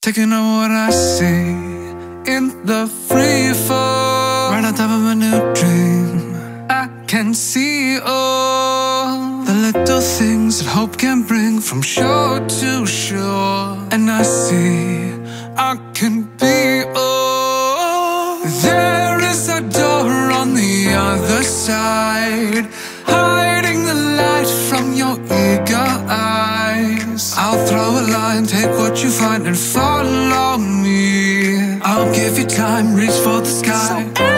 taking on what I see in the free fall. Right on top of a new dream, I can see all the little things that hope can bring from shore to shore. And I see I can be all. There is a door on the other side, hiding the light from your eager eyes. I'll throw a line, take what you find and follow me. I'll give you time, reach for the sky.